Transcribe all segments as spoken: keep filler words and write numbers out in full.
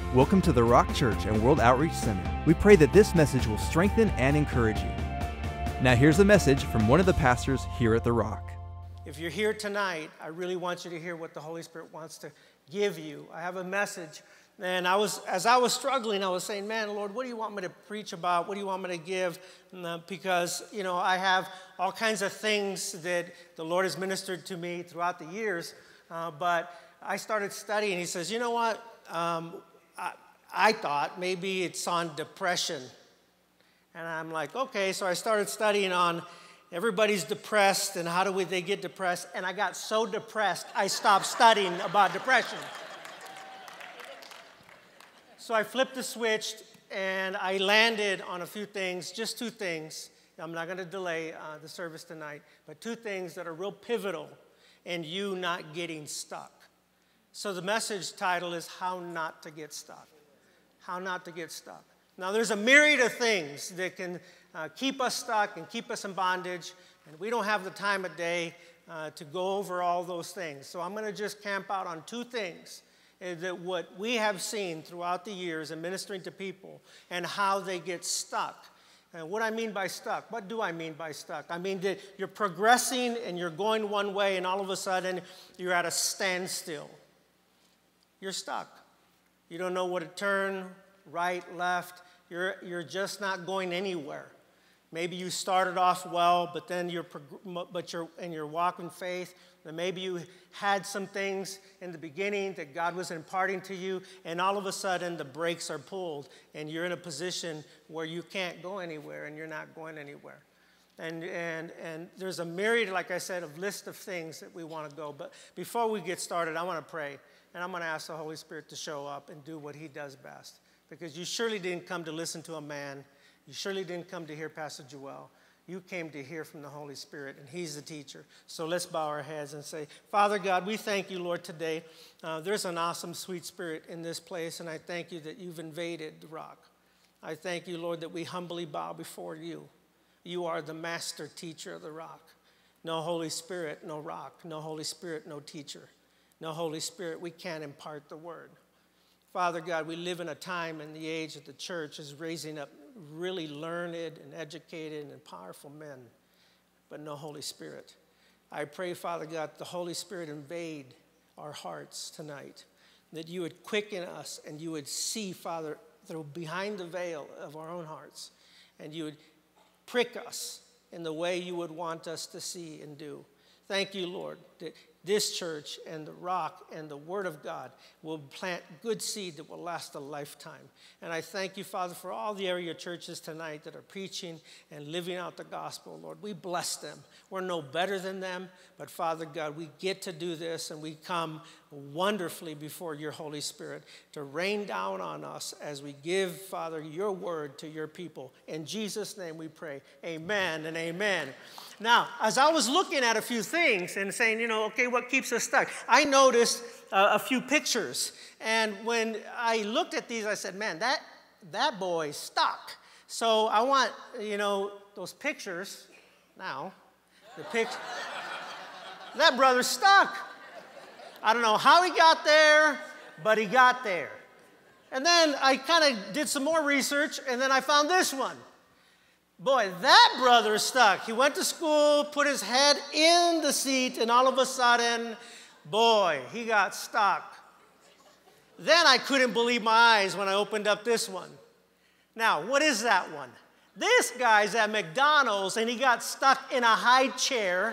Welcome to the Rock Church and World Outreach Center. We pray that this message will strengthen and encourage you. Now here's a message from one of the pastors here at the Rock. If you're here tonight, I really want you to hear what the Holy Spirit wants to give you. I have a message, and I was, as I was struggling, I was saying, man, Lord, what do you want me to preach about? What do you want me to give? And, uh, because, you know, I have all kinds of things that the Lord has ministered to me throughout the years, uh, but I started studying. He says, you know what? Um, I, I thought maybe it's on depression. And I'm like, okay, so I started studying on everybody's depressed and how do we, they get depressed. And I got so depressed, I stopped studying about depression. So I flipped the switch and I landed on a few things, just two things. I'm not going to delay uh, the service tonight, but two things that are real pivotal in you not getting stuck. So the message title is How Not to Get Stuck. How Not to Get Stuck. Now there's a myriad of things that can uh, keep us stuck and keep us in bondage, and we don't have the time of day uh, to go over all those things. So I'm going to just camp out on two things uh, that what we have seen throughout the years in ministering to people and how they get stuck. And what I mean by stuck, what do I mean by stuck? I mean that you're progressing and you're going one way and all of a sudden you're at a standstill. You're stuck. You don't know what to turn, right, left. You're, you're just not going anywhere. Maybe you started off well, but then you're, but you're in your walk in faith. And maybe you had some things in the beginning that God was imparting to you, and all of a sudden the brakes are pulled, and you're in a position where you can't go anywhere, and you're not going anywhere. And, and, and there's a myriad, like I said, of list of things that we want to go. But before we get started, I want to pray. And I'm going to ask the Holy Spirit to show up and do what he does best. Because you surely didn't come to listen to a man. You surely didn't come to hear Pastor Joel. You came to hear from the Holy Spirit, and he's the teacher. So let's bow our heads and say, Father God, we thank you, Lord, today. Uh, there's an awesome, sweet spirit in this place, and I thank you that you've invaded the Rock. I thank you, Lord, that we humbly bow before you. You are the master teacher of the Rock. No Holy Spirit, no Rock. No Holy Spirit, no teacher. No, Holy Spirit, we can't impart the word. Father God, we live in a time in the age that the church is raising up really learned and educated and powerful men, but no Holy Spirit. I pray, Father God, the Holy Spirit invade our hearts tonight, that you would quicken us and you would see, Father, through behind the veil of our own hearts, and you would prick us in the way you would want us to see and do. Thank you, Lord, that this church and the Rock and the Word of God will plant good seed that will last a lifetime. And I thank you, Father, for all the area churches tonight that are preaching and living out the gospel, Lord. We bless them. We're no better than them, but Father God, we get to do this, and we come wonderfully before your Holy Spirit to rain down on us as we give, Father, your word to your people. In Jesus' name we pray. Amen and amen. Now, as I was looking at a few things and saying, you know, okay, what keeps us stuck? I noticed uh, a few pictures. And when I looked at these, I said, man, that, that boy's stuck. So I want, you know, those pictures now. The pic- that brother's stuck. I don't know how he got there, but he got there. And then I kind of did some more research, and then I found this one. Boy, that brother is stuck. He went to school, put his head in the seat, and all of a sudden, boy, he got stuck. Then I couldn't believe my eyes when I opened up this one. Now, what is that one? This guy's at McDonald's, and he got stuck in a high chair.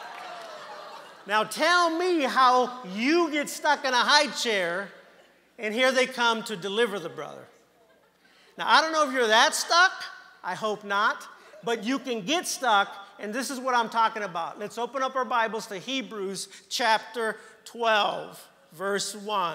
Now, tell me how you get stuck in a high chair, and here they come to deliver the brother. Now, I don't know if you're that stuck. I hope not, but you can get stuck, and this is what I'm talking about. Let's open up our Bibles to Hebrews chapter twelve, verse one.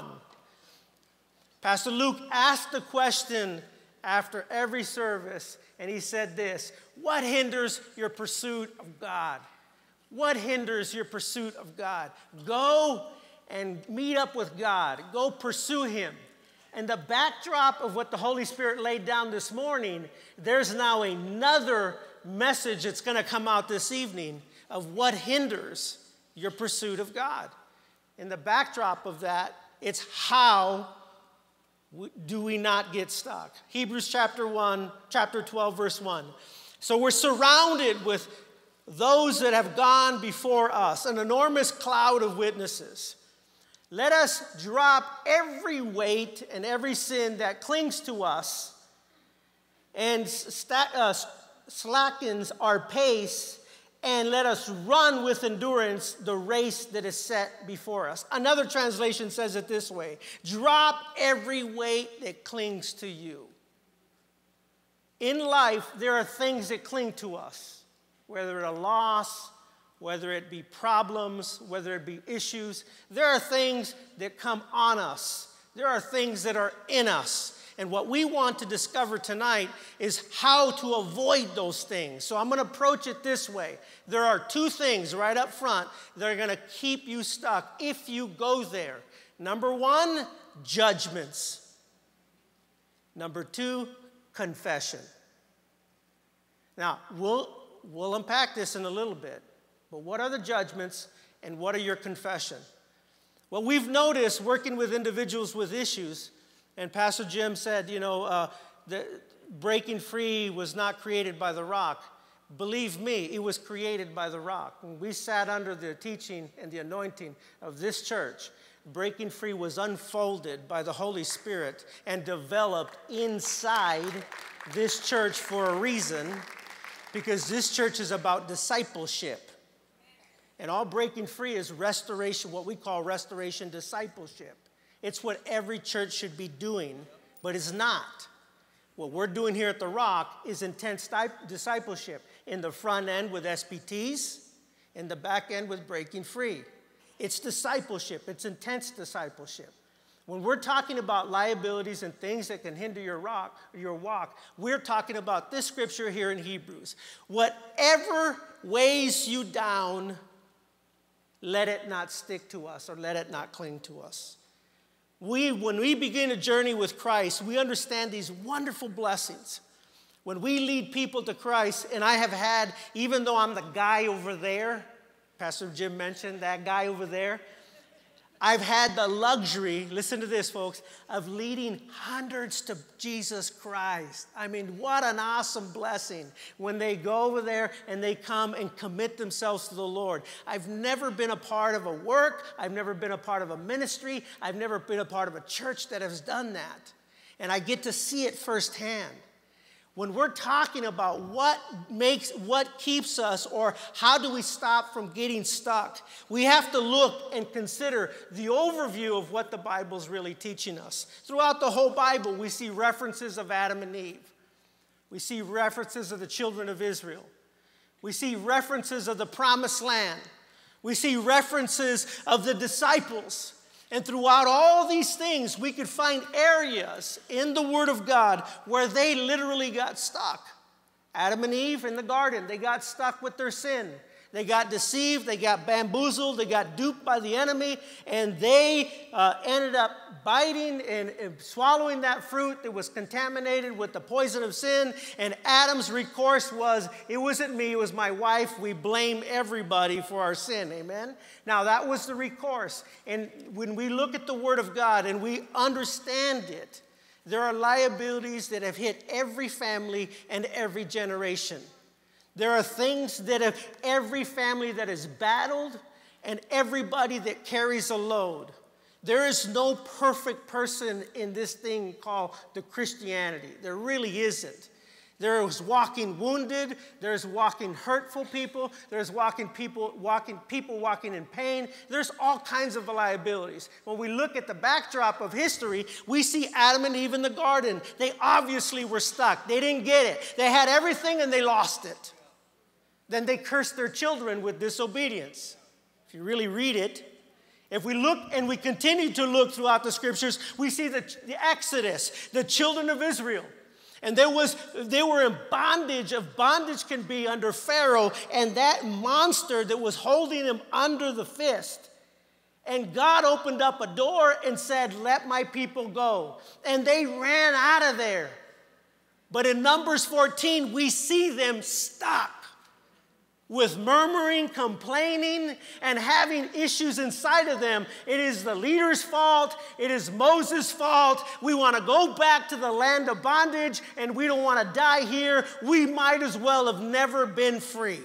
Pastor Luke asked the question after every service, and he said this: what hinders your pursuit of God? What hinders your pursuit of God? Go and meet up with God. Go pursue him. And the backdrop of what the Holy Spirit laid down this morning, there's now another message that's going to come out this evening of what hinders your pursuit of God. In the backdrop of that, it's how do we not get stuck? Hebrews chapter one, chapter twelve, verse one. So we're surrounded with those that have gone before us, an enormous cloud of witnesses. Let us drop every weight and every sin that clings to us and sta- uh, slackens our pace, and let us run with endurance the race that is set before us. Another translation says it this way: drop every weight that clings to you. In life, there are things that cling to us, whether it's a loss, whether it be problems, whether it be issues. There are things that come on us. There are things that are in us. And what we want to discover tonight is how to avoid those things. So I'm going to approach it this way. There are two things right up front that are going to keep you stuck if you go there. Number one, judgments. Number two, confession. Now, we'll, we'll unpack this in a little bit. But what are the judgments and what are your confession? Well, we've noticed working with individuals with issues, and Pastor Jim said, you know, uh, the breaking free was not created by the rock. Believe me, it was created by the rock. When we sat under the teaching and the anointing of this church, breaking free was unfolded by the Holy Spirit and developed inside this church for a reason, because this church is about discipleship. And all breaking free is restoration, what we call restoration discipleship. It's what every church should be doing, but it's not. What we're doing here at The Rock is intense discipleship. In the front end with S P Ts, in the back end with breaking free. It's discipleship. It's intense discipleship. When we're talking about liabilities and things that can hinder your, rock, your walk, we're talking about this scripture here in Hebrews. Whatever weighs you down, let it not stick to us or let it not cling to us. We, when we begin a journey with Christ, we understand these wonderful blessings. When we lead people to Christ, and I have had, even though I'm the guy over there, Pastor Jim mentioned that guy over there, I've had the luxury, listen to this, folks, of leading hundreds to Jesus Christ. I mean, what an awesome blessing when they go over there and they come and commit themselves to the Lord. I've never been a part of a work. I've never been a part of a ministry. I've never been a part of a church that has done that. And I get to see it firsthand. When we're talking about what makes, what keeps us, or how do we stop from getting stuck, we have to look and consider the overview of what the Bible's really teaching us. Throughout the whole Bible, we see references of Adam and Eve. We see references of the children of Israel. We see references of the promised land. We see references of the disciples. And throughout all these things, we could find areas in the Word of God where they literally got stuck. Adam and Eve in the garden, they got stuck with their sin. They got deceived, they got bamboozled, they got duped by the enemy, and they uh, ended up biting and, and swallowing that fruit that was contaminated with the poison of sin. And Adam's recourse was, it wasn't me, it was my wife. We blame everybody for our sin, amen? Now that was the recourse. And when we look at the Word of God and we understand it, there are liabilities that have hit every family and every generation. There are things that have every family that is battled and everybody that carries a load. There is no perfect person in this thing called the Christianity. There really isn't. There is walking wounded. There's walking hurtful people. There's walking people walking people walking in pain. There's all kinds of liabilities. When we look at the backdrop of history, we see Adam and Eve in the garden. They obviously were stuck. They didn't get it. They had everything and they lost it. Then they cursed their children with disobedience. If you really read it, if we look and we continue to look throughout the scriptures, we see the, the Exodus, the children of Israel. And there was, they were in bondage, of bondage can be under Pharaoh, and that monster that was holding them under the fist. And God opened up a door and said, let my people go. And they ran out of there. But in Numbers fourteen, we see them stuck. with murmuring, complaining, and having issues inside of them. It is the leader's fault. It is Moses' fault. We want to go back to the land of bondage, and we don't want to die here. We might as well have never been free.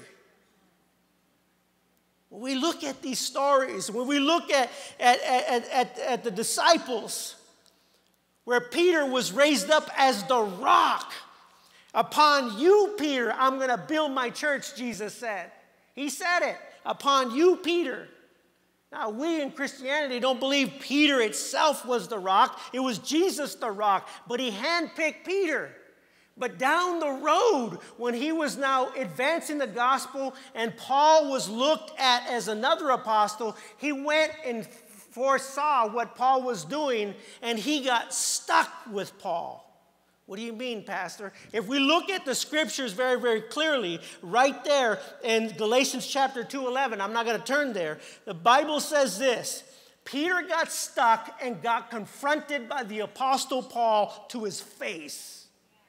When we look at these stories, when we look at, at, at, at, at the disciples, where Peter was raised up as the rock, upon you, Peter, I'm going to build my church, Jesus said. He said it. Upon you, Peter. Now, we in Christianity don't believe Peter itself was the rock. It was Jesus the rock. But he handpicked Peter. But down the road, when he was now advancing the gospel and Paul was looked at as another apostle, he went and foresaw what Paul was doing, and he got stuck with Paul. What do you mean, Pastor? If we look at the scriptures very, very clearly, right there in Galatians chapter two eleven, I'm not going to turn there, the Bible says this: Peter got stuck and got confronted by the Apostle Paul to his face.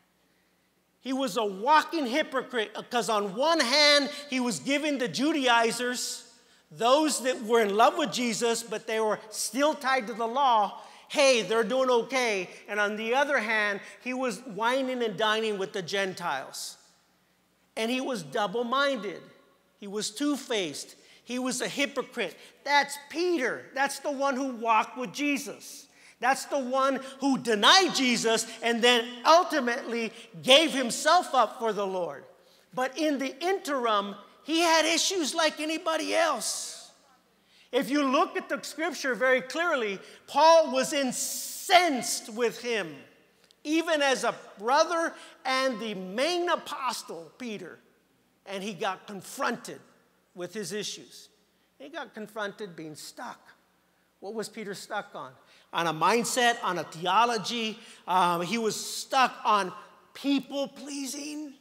He was a walking hypocrite because on one hand, he was giving the Judaizers, those that were in love with Jesus, but they were still tied to the law, hey, they're doing okay. And on the other hand, he was whining and dining with the Gentiles. And he was double-minded. He was two-faced. He was a hypocrite. That's Peter. That's the one who walked with Jesus. That's the one who denied Jesus and then ultimately gave himself up for the Lord. But in the interim, he had issues like anybody else. If you look at the scripture very clearly, Paul was incensed with him, even as a brother and the main apostle, Peter. And he got confronted with his issues. He got confronted being stuck. What was Peter stuck on? On a mindset, on a theology. Um, he was stuck on people pleasing.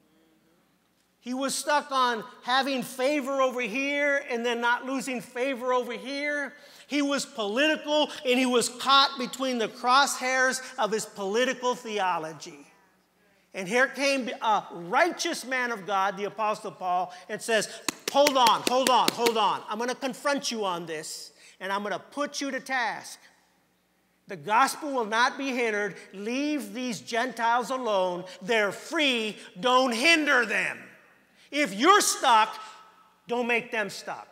He was stuck on having favor over here and then not losing favor over here. He was political, and he was caught between the crosshairs of his political theology. And here came a righteous man of God, the Apostle Paul, and says, hold on, hold on, hold on. I'm going to confront you on this, and I'm going to put you to task. The gospel will not be hindered. Leave these Gentiles alone. They're free. Don't hinder them. If you're stuck, don't make them stuck.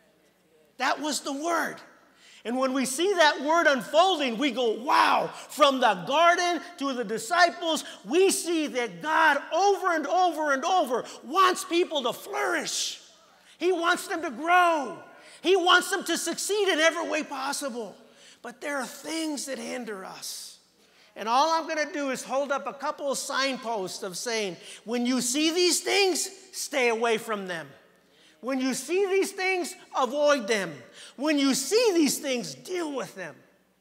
That was the word. And when we see that word unfolding, we go, wow, from the garden to the disciples, we see that God over and over and over wants people to flourish. He wants them to grow. He wants them to succeed in every way possible. But there are things that hinder us. And all I'm going to do is hold up a couple of signposts of saying, when you see these things, stay away from them. When you see these things, avoid them. When you see these things, deal with them.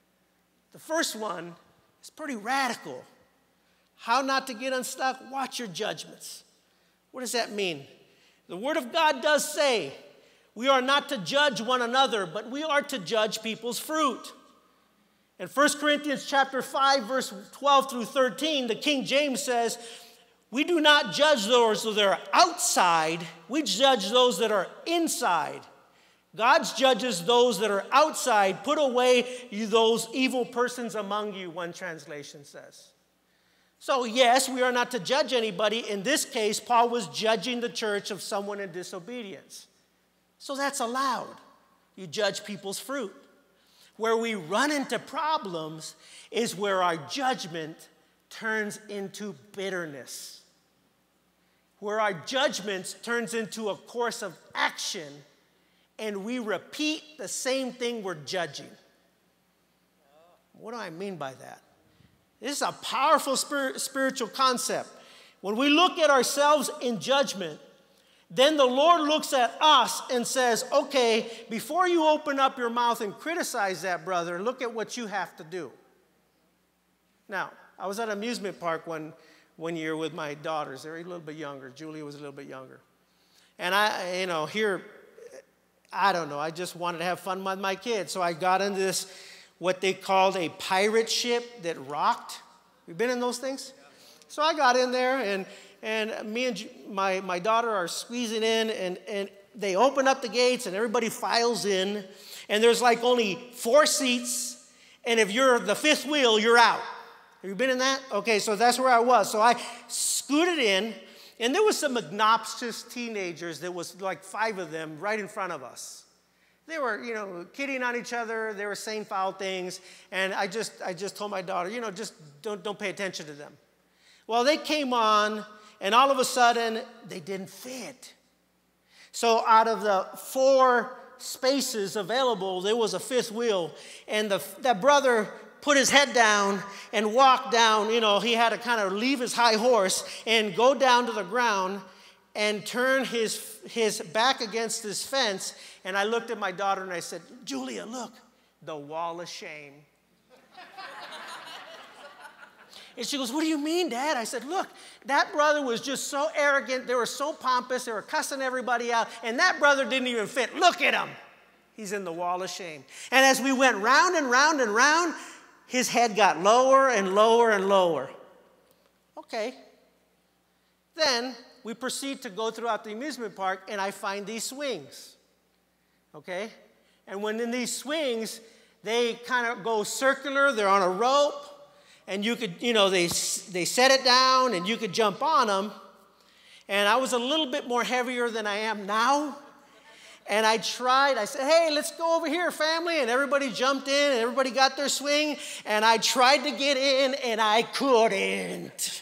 The first one is pretty radical. How not to get unstuck? Watch your judgments. What does that mean? The Word of God does say we are not to judge one another, but we are to judge people's fruit. In First Corinthians chapter five, verse twelve through thirteen, the King James says, we do not judge those that are outside. We judge those that are inside. God judges those that are outside. Put away you those evil persons among you, one translation says. So yes, we are not to judge anybody. In this case, Paul was judging the church of someone in disobedience. So that's allowed. You judge people's fruit. Where we run into problems is where our judgment turns into bitterness. Where our judgment turns into a course of action, and we repeat the same thing we're judging. What do I mean by that? This is a powerful spirit, spiritual concept. When we look at ourselves in judgment, then the Lord looks at us and says, okay, before you open up your mouth and criticize that brother, look at what you have to do. Now, I was at an amusement park one, one year with my daughters. They were a little bit younger. Julie was a little bit younger. And I, you know, here, I don't know, I just wanted to have fun with my kids. So I got into this, what they called a pirate ship that rocked. You've been in those things? So I got in there, and and me and Ju- my, my daughter are squeezing in, and, and they open up the gates, and everybody files in, and there's like only four seats, and if you're the fifth wheel, you're out. Have you been in that? Okay, so that's where I was. So I scooted in, and there was some obnoxious teenagers. There was like five of them right in front of us. They were, you know, kidding on each other. They were saying foul things. And I just, I just told my daughter, you know, just don't, don't pay attention to them. Well, they came on, and all of a sudden, they didn't fit. So out of the four spaces available, there was a fifth wheel. And the, that brother put his head down and walked down. You know, he had to kind of leave his high horse and go down to the ground and turn his, his back against this fence. And I looked at my daughter and I said, Julia, look, the wall of shame. And she goes, what do you mean, Dad? I said, look, that brother was just so arrogant. They were so pompous. They were cussing everybody out. And that brother didn't even fit. Look at him. He's in the wall of shame. And as we went round and round and round, his head got lower and lower and lower. Okay. Then we proceed to go throughout the amusement park, and I find these swings. Okay? And when in these swings, they kind of go circular. They're on a rope. And you could, you know, they, they set it down, and you could jump on them. And I was a little bit more heavier than I am now. And I tried. I said, hey, let's go over here, family. And everybody jumped in, and everybody got their swing. And I tried to get in, and I couldn't.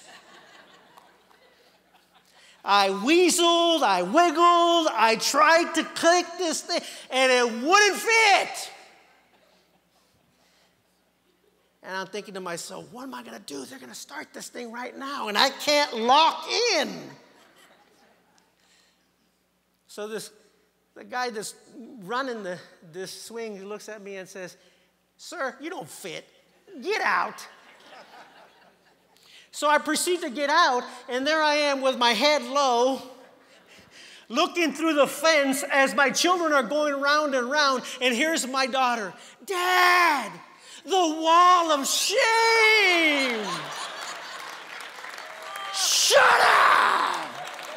I weaseled, I wiggled, I tried to click this thing, and it wouldn't fit. And I'm thinking to myself, what am I going to do? They're going to start this thing right now, and I can't lock in. So this, the guy that's running the, this swing looks at me and says, sir, you don't fit. Get out. So I proceed to get out, and there I am with my head low, looking through the fence as my children are going round and round, and here's my daughter. Dad, the wall of shame. Shut up.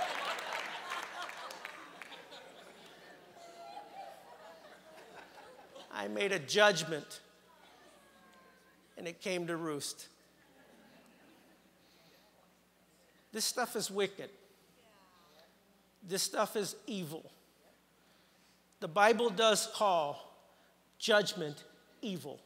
I made a judgment, and it came to roost. This stuff is wicked. This stuff is evil. The Bible does call judgment evil.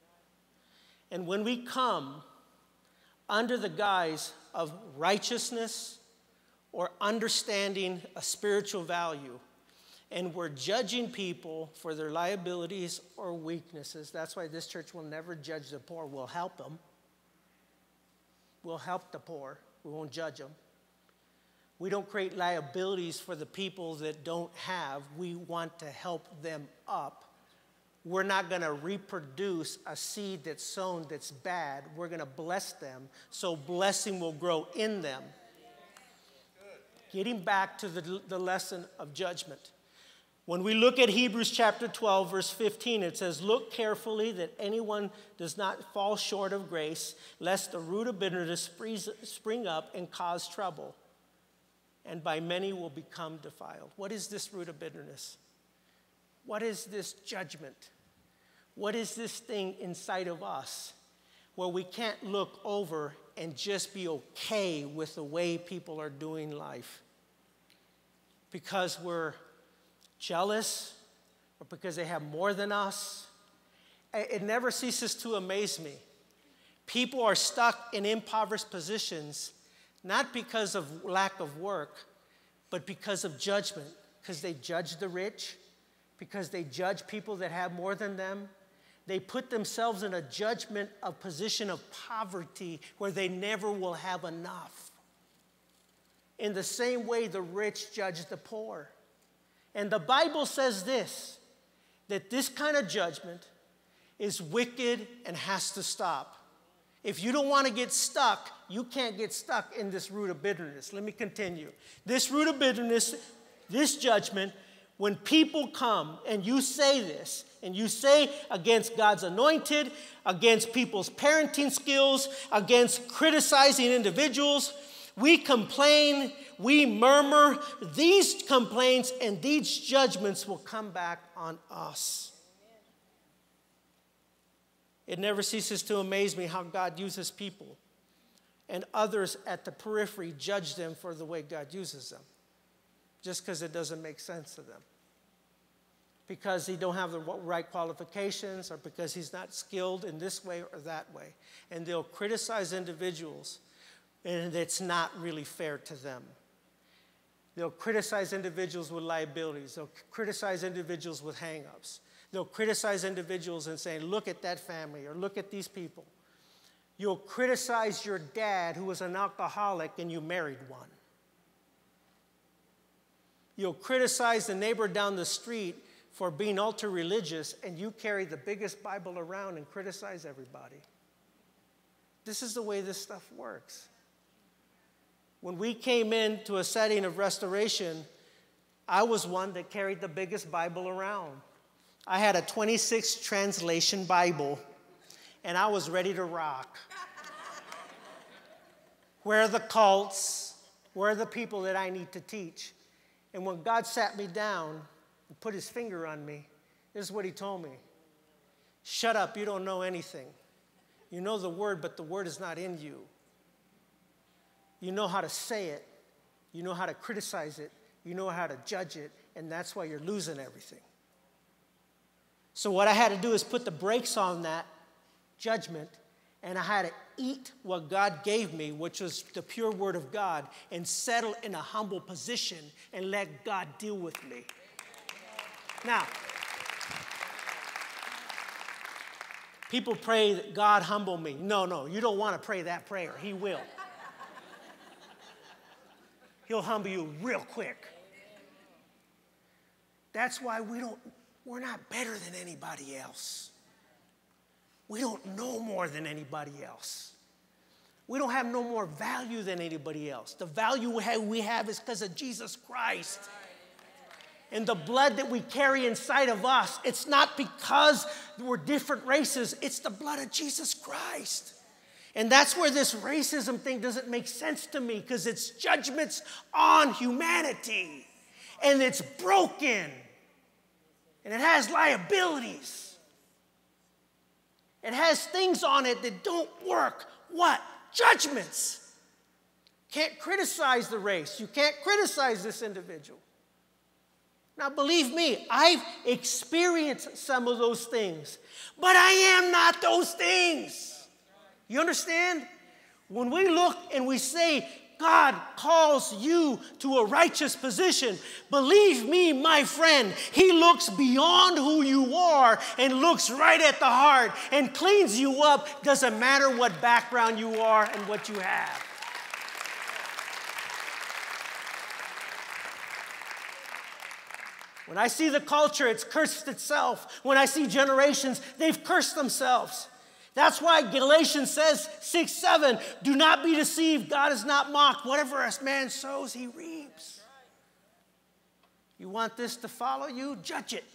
And when we come under the guise of righteousness or understanding a spiritual value, and we're judging people for their liabilities or weaknesses, that's why this church will never judge the poor. We'll help them. We'll help the poor. We won't judge them. We don't create liabilities for the people that don't have. We want to help them up. We're not going to reproduce a seed that's sown that's bad. We're going to bless them so blessing will grow in them. Getting back to the, the lesson of judgment. When we look at Hebrews chapter twelve, verse fifteen, it says, look carefully that anyone does not fall short of grace, lest the root of bitterness spring up and cause trouble, and by many will become defiled. What is this root of bitterness? What is this judgment? What is this thing inside of us where we can't look over and just be okay with the way people are doing life? Because we're jealous, or because they have more than us. It never ceases to amaze me. People are stuck in impoverished positions, not because of lack of work, but because of judgment, because they judge the rich, because they judge people that have more than them. They put themselves in a judgment, a position of poverty where they never will have enough. In the same way the rich judge the poor. And the Bible says this, that this kind of judgment is wicked and has to stop. If you don't want to get stuck, you can't get stuck in this root of bitterness. Let me continue. This root of bitterness, this judgment, when people come and you say this, and you say against God's anointed, against people's parenting skills, against criticizing individuals, We complain, we murmur. These complaints and these judgments will come back on us. It never ceases to amaze me how God uses people, and others at the periphery judge them for the way God uses them, just because it doesn't make sense to them. Because he don't have the right qualifications, or because he's not skilled in this way or that way. And they'll criticize individuals, and it's not really fair to them. They'll criticize individuals with liabilities. They'll criticize individuals with hang-ups. They'll criticize individuals and say, look at that family, or look at these people. You'll criticize your dad who was an alcoholic and you married one. You'll criticize the neighbor down the street for being ultra-religious, and you carry the biggest Bible around and criticize everybody. This is the way this stuff works. When we came into a setting of restoration, I was one that carried the biggest Bible around. I had a twenty-six translation Bible, and I was ready to rock. Where are the cults? Where are the people that I need to teach? And when God sat me down and put his finger on me, this is what he told me. Shut up, you don't know anything. You know the word, but the word is not in you. You know how to say it. You know how to criticize it. You know how to judge it, and that's why you're losing everything. So what I had to do is put the brakes on that judgment, and I had to eat what God gave me, which was the pure word of God, and settle in a humble position and let God deal with me. Now, people pray that God humble me. No, no, you don't want to pray that prayer. He will. He'll humble you real quick. That's why we don't, we're not better than anybody else. We don't know more than anybody else. We don't have no more value than anybody else. The value we have, we have is because of Jesus Christ. And the blood that we carry inside of us, it's not because we're different races. It's the blood of Jesus Christ. And that's where this racism thing doesn't make sense to me, because it's judgments on humanity. And it's broken. And it has liabilities. It has things on it that don't work. What? Judgments. Can't criticize the race. You can't criticize this individual. Now, believe me, I've experienced some of those things, but I am not those things. You understand? When we look and we say, God calls you to a righteous position, believe me, my friend, he looks beyond who you are and looks right at the heart and cleans you up. Doesn't matter what background you are and what you have. When I see the culture, it's cursed itself. When I see generations, they've cursed themselves. That's why Galatians says, six, seven, do not be deceived. God is not mocked. Whatever a man sows, he reaps. You want this to follow you? Judge it.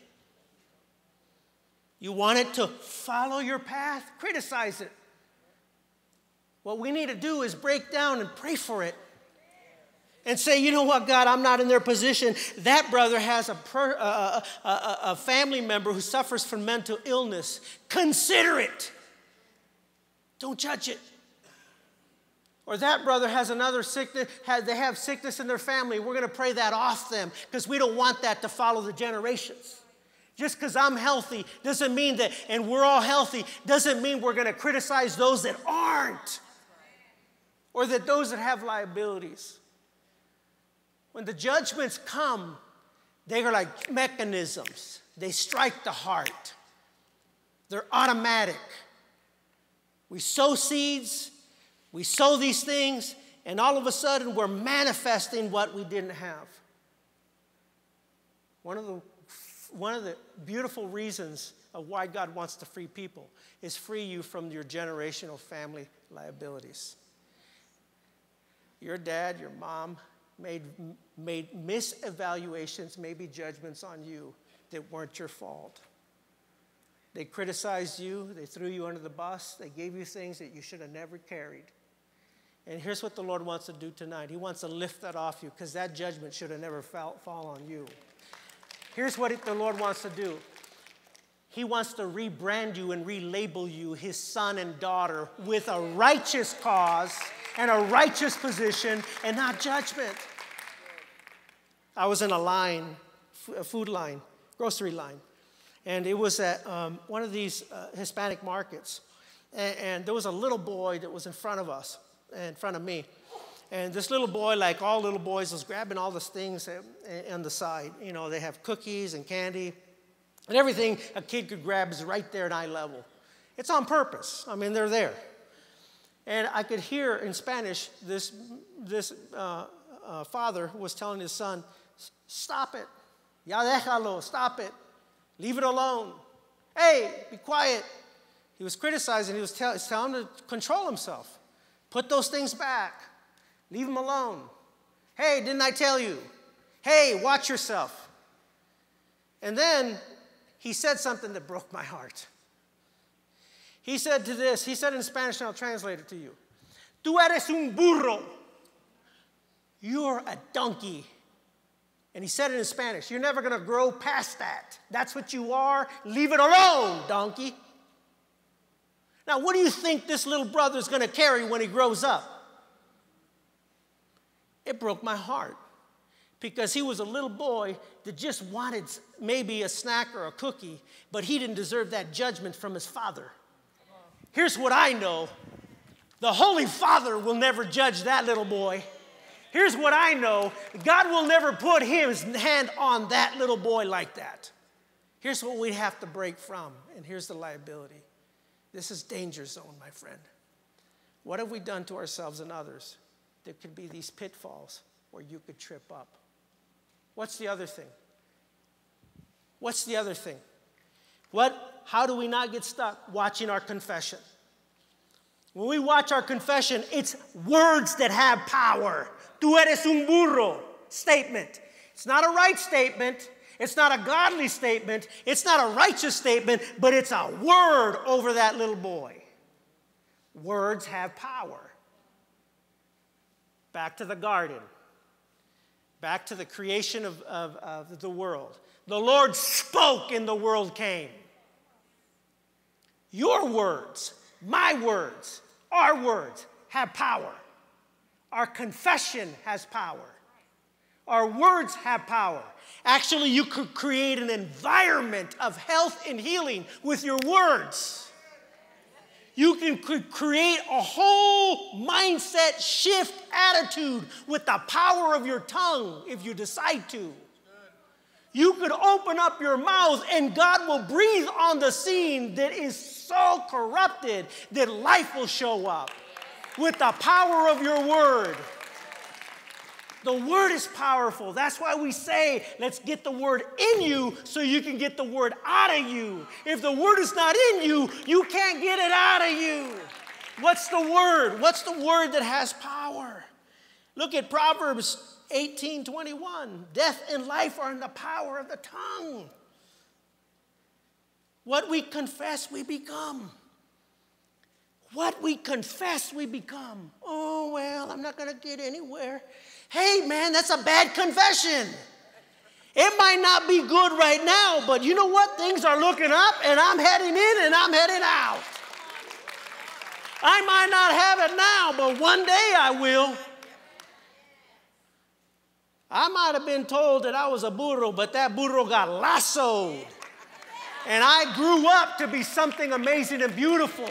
You want it to follow your path? Criticize it. What we need to do is break down and pray for it. And say, you know what, God, I'm not in their position. That brother has a, per, a, a, a, a family member who suffers from mental illness. Consider it. Don't judge it. Or that brother has another sickness, they have sickness in their family. We're going to pray that off them because we don't want that to follow the generations. Just because I'm healthy doesn't mean that, and we're all healthy, doesn't mean we're going to criticize those that aren't. Or that those that have liabilities. When the judgments come, they are like mechanisms. They strike the heart. They're automatic. We sow seeds, we sow these things, and all of a sudden we're manifesting what we didn't have. One of the, one of the beautiful reasons of why God wants to free people is free you from your generational family liabilities. Your dad, your mom, made, made misevaluations, maybe judgments on you that weren't your fault. They criticized you. They threw you under the bus. They gave you things that you should have never carried. And here's what the Lord wants to do tonight. He wants to lift that off you because that judgment should have never fall, fall on you. Here's what it, the Lord wants to do. He wants to rebrand you and relabel you his son and daughter with a righteous cause and a righteous position and not judgment. I was in a line, a food line, grocery line, and it was at um, one of these uh, Hispanic markets. And, and there was a little boy that was in front of us, in front of me. And this little boy, like all little boys, was grabbing all the things on the side. You know, they have cookies and candy. And everything a kid could grab is right there at eye level. It's on purpose. I mean, they're there. And I could hear in Spanish this, this uh, uh, father was telling his son, stop it. Ya déjalo, stop it. Leave it alone. Hey, be quiet. He was criticizing. He was tell, telling him to control himself. Put those things back. Leave him alone. Hey, didn't I tell you? Hey, watch yourself. And then he said something that broke my heart. He said to this, he said in Spanish, and I'll translate it to you. Tú eres un burro. You're a donkey. And he said it in Spanish. You're never going to grow past that. That's what you are. Leave it alone, donkey. Now, what do you think this little brother's going to carry when he grows up? It broke my heart because he was a little boy that just wanted maybe a snack or a cookie, but he didn't deserve that judgment from his father. Here's what I know. The Holy Father will never judge that little boy. Here's what I know. God will never put his hand on that little boy like that. Here's what we have to break from, and here's the liability. This is danger zone, my friend. What have we done to ourselves and others? There could be these pitfalls where you could trip up. What's the other thing? What's the other thing? What, how do we not get stuck watching our confession? When we watch our confession, it's words that have power. Tú eres un burro statement. It's not a right statement. It's not a godly statement. It's not a righteous statement, but it's a word over that little boy. Words have power. Back to the garden. Back to the creation of, of, of the world. The Lord spoke and the world came. Your words, my words, our words have power. Our confession has power. Our words have power. Actually, you could create an environment of health and healing with your words. You can create a whole mindset shift attitude with the power of your tongue if you decide to. You could open up your mouth and God will breathe on the scene that is so corrupted that life will show up with the power of your word. The word is powerful. That's why we say, let's get the word in you so you can get the word out of you. If the word is not in you, you can't get it out of you. What's the word? What's the word that has power? Look at Proverbs eighteen twenty-one. Death and life are in the power of the tongue. What we confess, we become. What we confess, we become. Oh, well, I'm not going to get anywhere. Hey, man, that's a bad confession. It might not be good right now, but you know what? Things are looking up, and I'm heading in, and I'm heading out. I might not have it now, but one day I will. I might have been told that I was a burro, but that burro got lassoed. And I grew up to be something amazing and beautiful.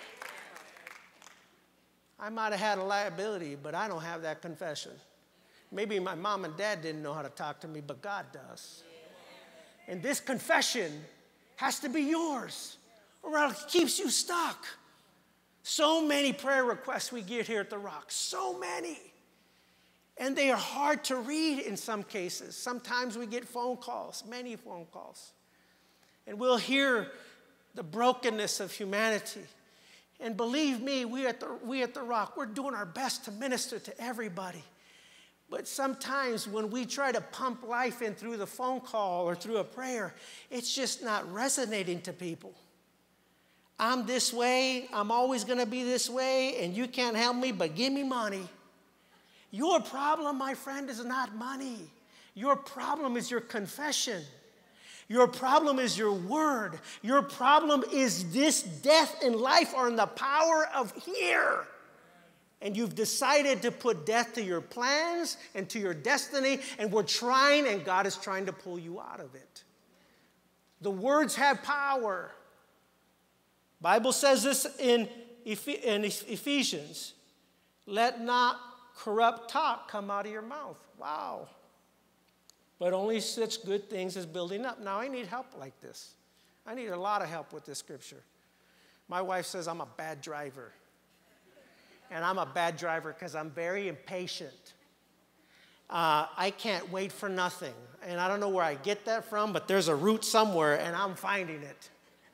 I might have had a liability, but I don't have that confession. Maybe my mom and dad didn't know how to talk to me, but God does. And this confession has to be yours, or else it keeps you stuck. So many prayer requests we get here at The Rock, so many. And they are hard to read in some cases. Sometimes we get phone calls, many phone calls. And we'll hear the brokenness of humanity. And believe me, we at, the, we at The Rock, we're doing our best to minister to everybody. But sometimes when we try to pump life in through the phone call or through a prayer, it's just not resonating to people. I'm this way, I'm always going to be this way, and you can't help me, but give me money. Your problem, my friend, is not money. Your problem is your confession. Your problem is your word. Your problem is this death and life are in the power of here. And you've decided to put death to your plans and to your destiny, and we're trying, and God is trying to pull you out of it. The words have power. Bible says this in Ephesians. Let not corrupt talk come out of your mouth. Wow. But only such good things as building up. Now, I need help like this. I need a lot of help with this scripture. My wife says I'm a bad driver. And I'm a bad driver because I'm very impatient. Uh, I can't wait for nothing. And I don't know where I get that from, but there's a root somewhere, and I'm finding it.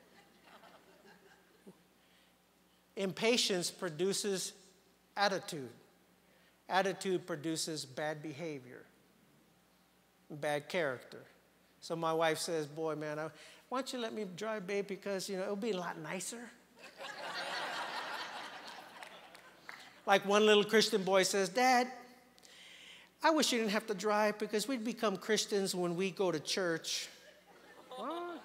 Impatience produces attitude. Attitude produces bad behavior, bad character. So my wife says, boy, man, I, why don't you let me drive, babe, because, you know, it'll be a lot nicer. Like one little Christian boy says, Dad, I wish you didn't have to drive because we'd become Christians when we go to church. What?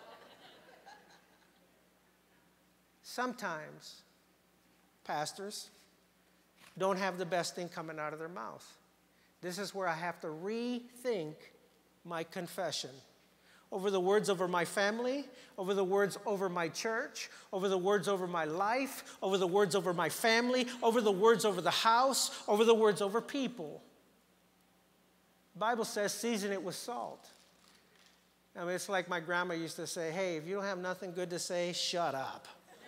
Sometimes pastors don't have the best thing coming out of their mouth. This is where I have to rethink my confession over the words over my family, over the words over my church, over the words over my life, over the words over my family, over the words over the house, over the words over people. The Bible says season it with salt. I mean, it's like my grandma used to say, hey, if you don't have nothing good to say, shut up.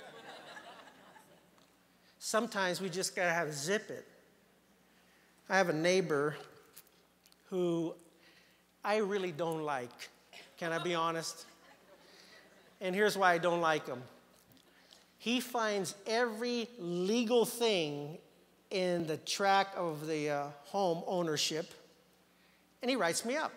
Sometimes we just got to have zip it. I have a neighbor who I really don't like. Can I be honest? And here's why I don't like him. He finds every legal thing in the track of the uh, home ownership, and he writes me up.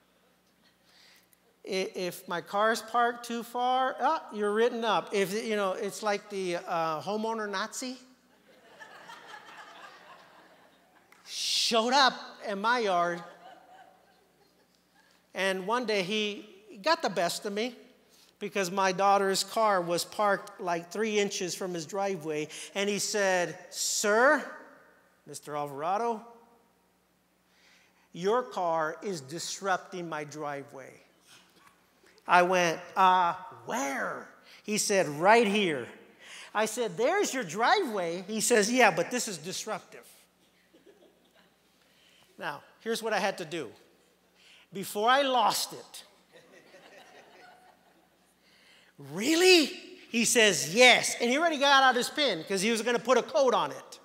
If my car's parked too far, oh, you're written up. If, you know, it's like the uh, homeowner Nazi. Showed up in my yard, and one day he got the best of me because my daughter's car was parked like three inches from his driveway, and he said, sir, Mister Alvarado, your car is disrupting my driveway. I went, uh, where? He said, right here. I said, there's your driveway. He says, yeah, but this is disruptive. Now, here's what I had to do. Before I lost it. Really? He says, yes. And he already got out his pen because he was going to put a code on it.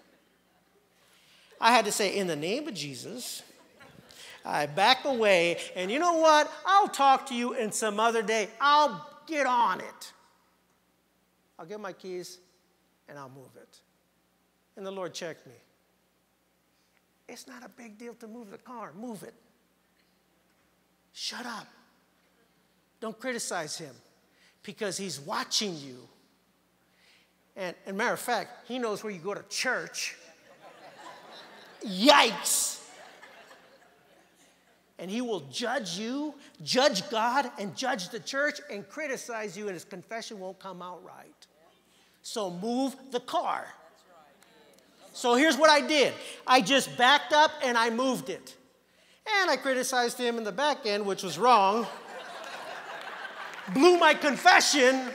I had to say, in the name of Jesus, I back away. And you know what? I'll talk to you in some other day. I'll get on it. I'll get my keys and I'll move it. And the Lord checked me. It's not a big deal to move the car. Move it. Shut up. Don't criticize him because he's watching you. And, and matter of fact, he knows where you go to church. Yikes. And he will judge you, judge God, and judge the church and criticize you, and his confession won't come out right. So move the car. So here's what I did. I just backed up and I moved it. And I criticized him in the back end, which was wrong. Blew my confession.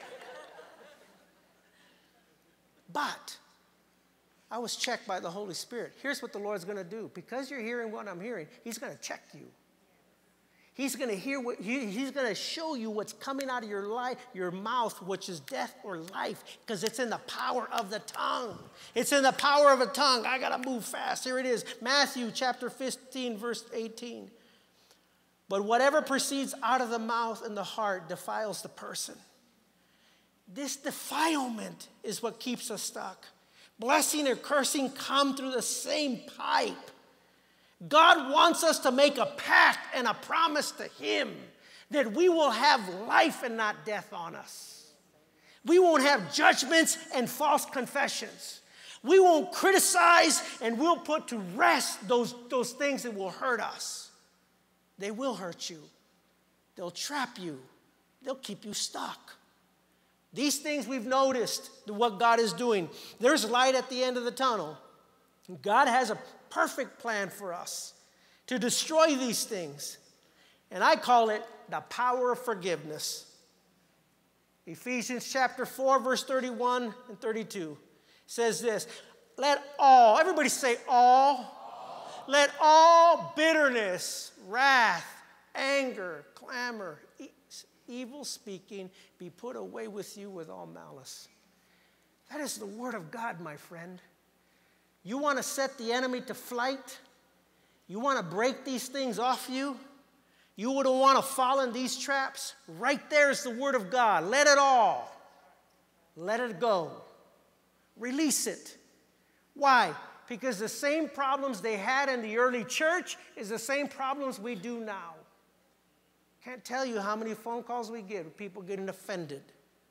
But I was checked by the Holy Spirit. Here's what the Lord's going to do. Because you're hearing what I'm hearing, he's going to check you. He's going to hear what he, he's going to show you what's coming out of your life, your mouth, which is death or life, because it's in the power of the tongue. It's in the power of the tongue. I got to move fast. Here it is. Matthew chapter fifteen, verse eighteen. But whatever proceeds out of the mouth and the heart defiles the person. This defilement is what keeps us stuck. Blessing or cursing come through the same pipe. God wants us to make a pact and a promise to him that we will have life and not death on us. We won't have judgments and false confessions. We won't criticize, and we'll put to rest those, those things that will hurt us. They will hurt you. They'll trap you. They'll keep you stuck. These things we've noticed, what God is doing. There's light at the end of the tunnel. God has a perfect plan for us to destroy these things. And I call it the power of forgiveness. Ephesians chapter four, verse thirty-one and thirty-two says this. Let all, everybody say all. all. Let all bitterness, wrath, anger, clamor, e- evil speaking be put away with you with all malice. That is the word of God, my friend. You want to set the enemy to flight? You want to break these things off you? You wouldn't want to fall in these traps? Right there is the word of God. Let it all. Let it go. Release it. Why? Because the same problems they had in the early church is the same problems we do now. Can't tell you how many phone calls we get with people getting offended.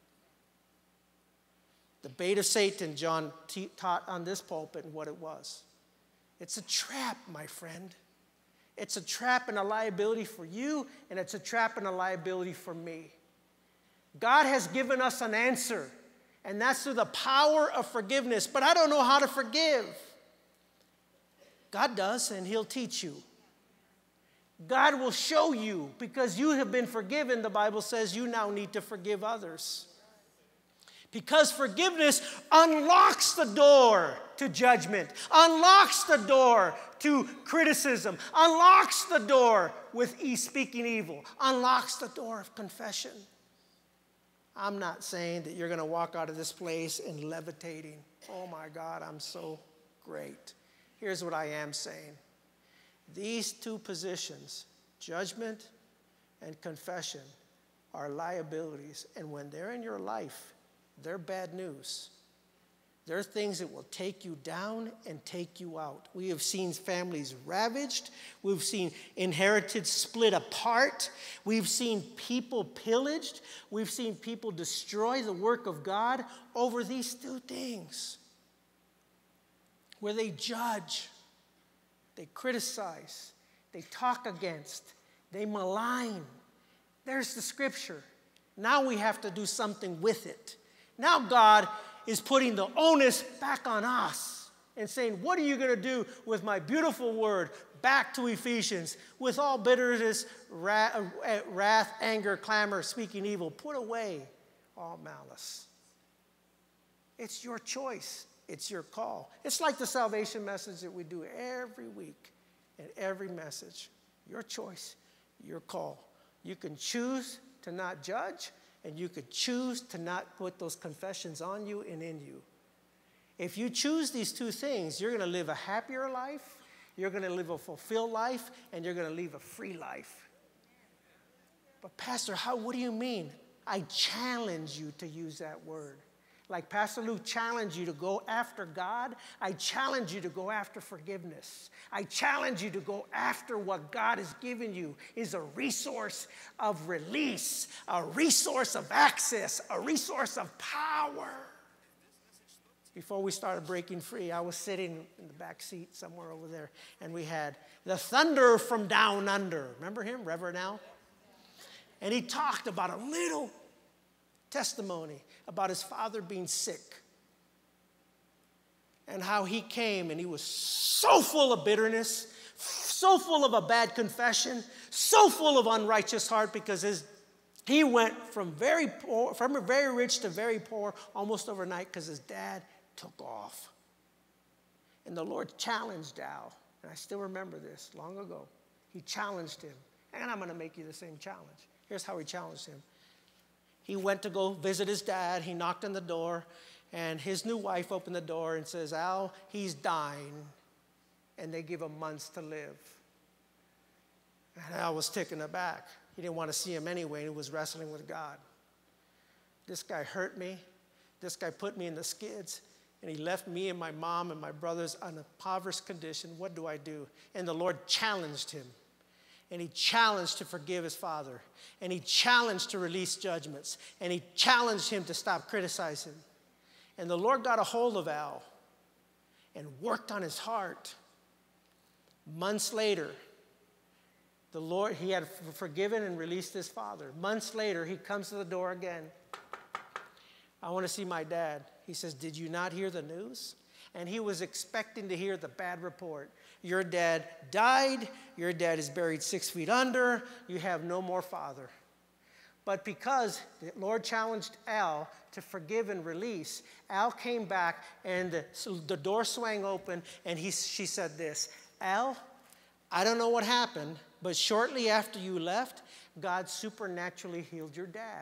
The bait of Satan, John t- taught on this pulpit and what it was. It's a trap, my friend. It's a trap and a liability for you, and it's a trap and a liability for me. God has given us an answer, and that's through the power of forgiveness. But I don't know how to forgive. God does, and he'll teach you. God will show you, because you have been forgiven, the Bible says you now need to forgive others. Because forgiveness unlocks the door to judgment, unlocks the door to criticism, unlocks the door with e- speaking evil, unlocks the door of confession. I'm not saying that you're going to walk out of this place and levitating. Oh my God, I'm so great. Here's what I am saying. These two positions, judgment and confession, are liabilities. And when they're in your life, they're bad news. They're things that will take you down and take you out. We have seen families ravaged. We've seen inheritance split apart. We've seen people pillaged. We've seen people destroy the work of God over these two things. Where they judge, they criticize, they talk against, they malign. There's the scripture. Now we have to do something with it. Now God is putting the onus back on us and saying, what are you going to do with my beautiful word? Back to Ephesians. With all bitterness, wrath, anger, clamor, speaking evil, put away all malice. It's your choice. It's your call. It's like the salvation message that we do every week and every message. Your choice, your call. You can choose to not judge, and you could choose to not put those confessions on you and in you. If you choose these two things, you're going to live a happier life, you're going to live a fulfilled life, and you're going to live a free life. But Pastor, how, what do you mean? I challenge you to use that word. Like Pastor Luke challenged you to go after God, I challenge you to go after forgiveness. I challenge you to go after what God has given you is a resource of release, a resource of access, a resource of power. Before we started breaking free, I was sitting in the back seat somewhere over there, and we had the thunder from down under. Remember him, Reverend Al? And he talked about a little testimony about his father being sick and how he came and he was so full of bitterness, so full of a bad confession, so full of unrighteous heart because his, he went from very poor, from very rich to very poor almost overnight because his dad took off. And the Lord challenged Al, and I still remember this long ago. He challenged him, and I'm going to make you the same challenge. Here's how he challenged him. He went to go visit his dad. He knocked on the door, and his new wife opened the door and says, Al, he's dying, and they give him months to live. And Al was taken aback. He didn't want to see him anyway, and he was wrestling with God. This guy hurt me. This guy put me in the skids, and he left me and my mom and my brothers on a impoverished condition. What do I do? And the Lord challenged him. And he challenged to forgive his father. And he challenged to release judgments. And he challenged him to stop criticizing. And the Lord got a hold of Al and worked on his heart. Months later, the Lord, he had forgiven and released his father. Months later, he comes to the door again. I want to see my dad. He says, did you not hear the news? And he was expecting to hear the bad report. Your dad died. Your dad is buried six feet under. You have no more father. But because the Lord challenged Al to forgive and release, Al came back and the, so the door swang open and he, she said this, Al, I don't know what happened, but shortly after you left, God supernaturally healed your dad.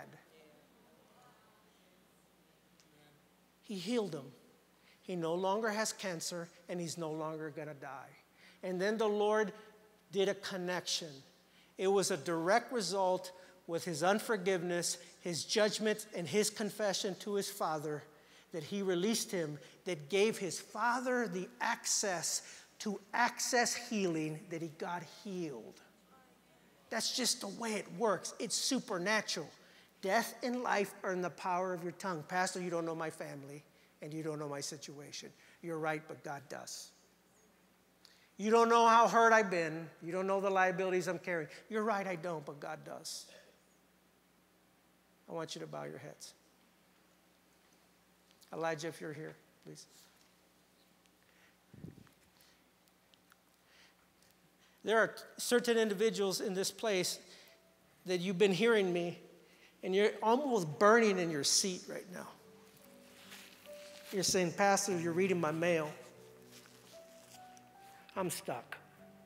He healed him. He no longer has cancer, and he's no longer going to die. And then the Lord did a connection. It was a direct result with his unforgiveness, his judgment, and his confession to his father that he released him, that gave his father the access to access healing, that he got healed. That's just the way it works. It's supernatural. Death and life are in the power of your tongue. Pastor, you don't know my family, and you don't know my situation. You're right, but God does. You don't know how hurt I've been. You don't know the liabilities I'm carrying. You're right, I don't, but God does. I want you to bow your heads. Elijah, if you're here, please. There are certain individuals in this place that you've been hearing me, and you're almost burning in your seat right now. You're saying, Pastor, you're reading my mail. I'm stuck.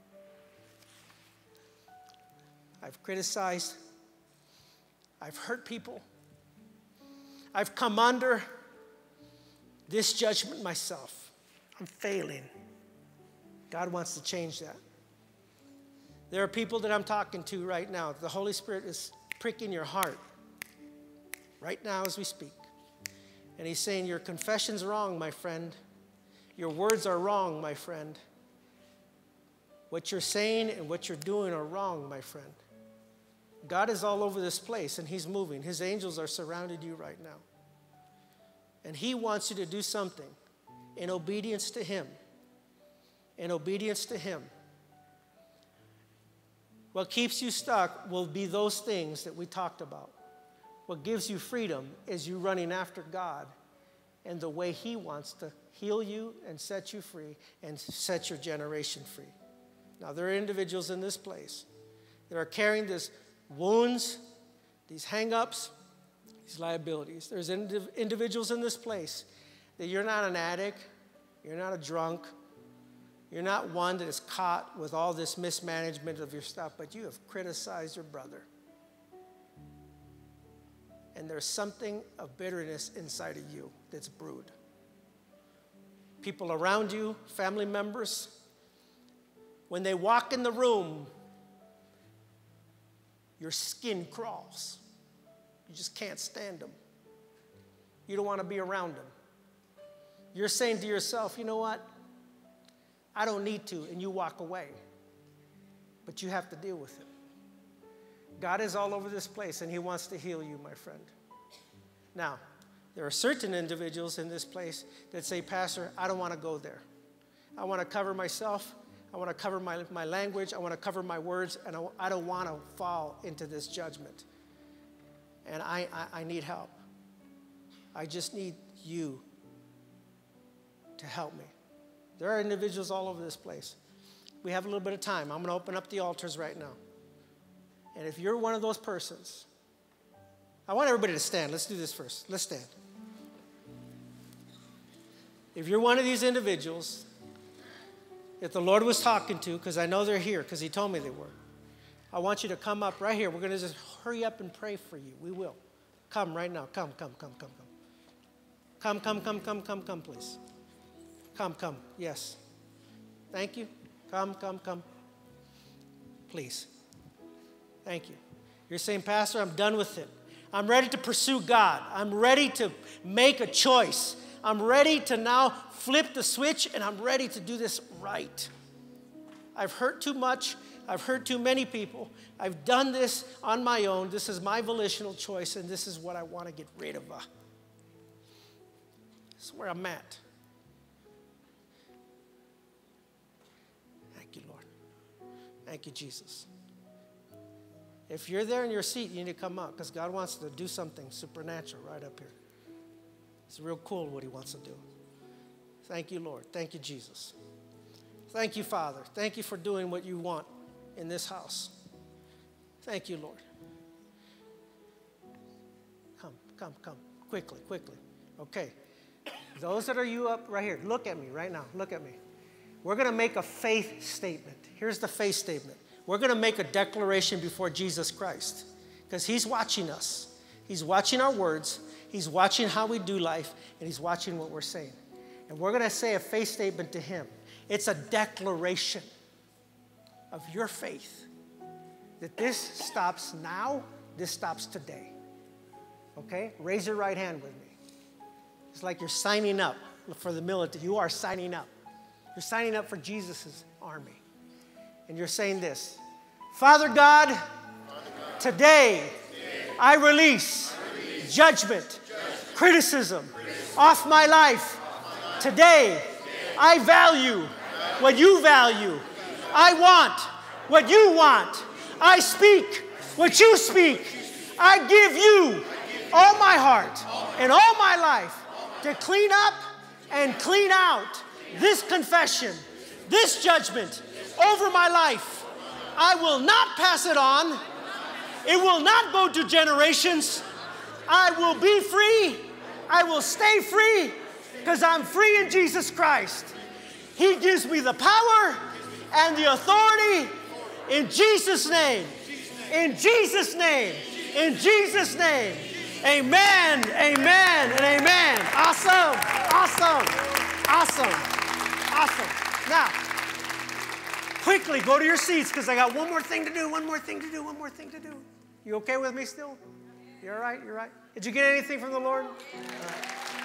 I've criticized. I've hurt people. I've come under this judgment myself. I'm failing. God wants to change that. There are people that I'm talking to right now. The Holy Spirit is pricking your heart right now as we speak. And he's saying, your confession's wrong, my friend. Your words are wrong, my friend. What you're saying and what you're doing are wrong, my friend. God is all over this place, and he's moving. His angels are surrounding you right now. And he wants you to do something in obedience to him. In obedience to him. What keeps you stuck will be those things that we talked about. What gives you freedom is you running after God and the way he wants to heal you and set you free and set your generation free. Now, there are individuals in this place that are carrying these wounds, these hang-ups, these liabilities. There's indiv- individuals in this place that you're not an addict, you're not a drunk, you're not one that is caught with all this mismanagement of your stuff, but you have criticized your brother. And there's something of bitterness inside of you that's brewed. People around you, family members, when they walk in the room, your skin crawls. You just can't stand them. You don't want to be around them. You're saying to yourself, you know what? I don't need to, and you walk away. But you have to deal with it. God is all over this place, and he wants to heal you, my friend. Now, there are certain individuals in this place that say, Pastor, I don't want to go there. I want to cover myself. I want to cover my, my language. I want to cover my words, and I, I don't want to fall into this judgment. And I, I, I need help. I just need you to help me. There are individuals all over this place. We have a little bit of time. I'm going to open up the altars right now. And if you're one of those persons, I want everybody to stand. Let's do this first. Let's stand. If you're one of these individuals that the Lord was talking to, because I know they're here, because he told me they were, I want you to come up right here. We're going to just hurry up and pray for you. We will. Come right now. Come, come, come, come, come. Come, come, come, come, come, come, please. Come, come. Yes. Thank you. Come, come, come. Please. Thank you. You're saying, Pastor, I'm done with it. I'm ready to pursue God. I'm ready to make a choice. I'm ready to now flip the switch, and I'm ready to do this right. I've hurt too much. I've hurt too many people. I've done this on my own. This is my volitional choice, and this is what I want to get rid of. This is where I'm at. Thank you, Lord. Thank you, Jesus. If you're there in your seat, you need to come up because God wants to do something supernatural right up here. It's real cool what he wants to do. Thank you, Lord. Thank you, Jesus. Thank you, Father. Thank you for doing what you want in this house. Thank you, Lord. Come, come, come. Quickly, quickly. Okay. Those that are you up right here, look at me right now. Look at me. We're going to make a faith statement. Here's the faith statement. We're going to make a declaration before Jesus Christ because he's watching us. He's watching our words. He's watching how we do life, and he's watching what we're saying. And we're going to say a faith statement to him. It's a declaration of your faith that this stops now, this stops today. Okay? Raise your right hand with me. It's like you're signing up for the military. You are signing up. You're signing up for Jesus' army. And you're saying this, Father God, Father God today, today I, release I release judgment, judgment criticism, criticism off my life. Off my life. Today, today I value what you value. I want what you want. I speak what you speak. I give you all my heart and all my life to clean up and clean out this confession, this judgment over my life. I will not pass it on. It will not go to generations. I will be free. I will stay free because I'm free in Jesus Christ. He gives me the power and the authority in Jesus' name. In Jesus' name. In Jesus' name. Amen, amen, and amen. Awesome, awesome, awesome, awesome. Now, quickly go to your seats because I got one more thing to do, one more thing to do, one more thing to do. You okay with me still? You all right? You're right? Did you get anything from the Lord? All right.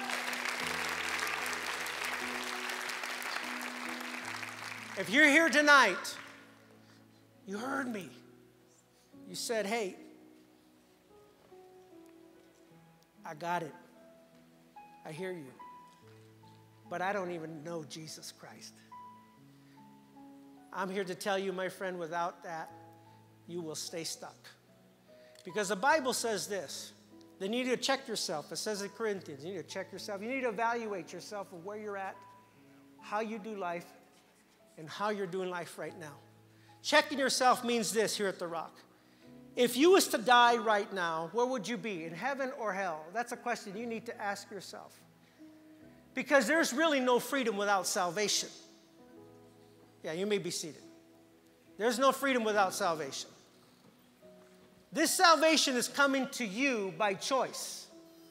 If you're here tonight, you heard me. You said, hey, I got it. I hear you. But I don't even know Jesus Christ. I'm here to tell you, my friend, without that, you will stay stuck. Because the Bible says this. Then you need to check yourself. It says in Corinthians, you need to check yourself. You need to evaluate yourself of where you're at, how you do life, and how you're doing life right now. Checking yourself means this here at The Rock. If you was to die right now, where would you be? In heaven or hell? That's a question you need to ask yourself. Because there's really no freedom without salvation. Yeah, you may be seated. There's no freedom without salvation. This salvation is coming to you by choice.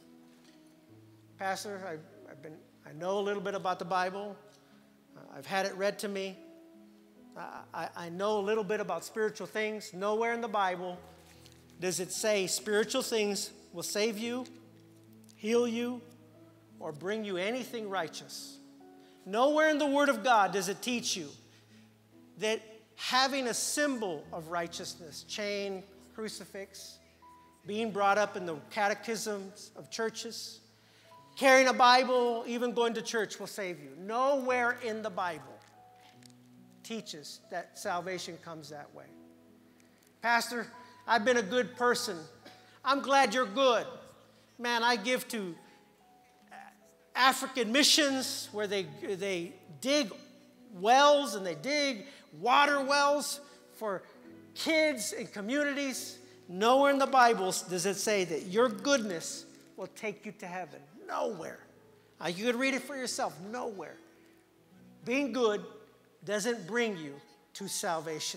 Pastor, I've, I've been, I know a little bit about the Bible. I've had it read to me. I, I, I know a little bit about spiritual things. Nowhere in the Bible does it say spiritual things will save you, heal you, or bring you anything righteous. Nowhere in the Word of God does it teach you that having a symbol of righteousness, chain, crucifix, being brought up in the catechisms of churches, carrying a Bible, even going to church will save you. Nowhere in the Bible teaches that salvation comes that way. Pastor, I've been a good person. I'm glad you're good. Man, I give to African missions where they, they dig wells and they dig water wells for kids and communities. Nowhere in the Bible does it say that your goodness will take you to heaven. Nowhere. Uh, you could read it for yourself. Nowhere. Being good doesn't bring you to salvation.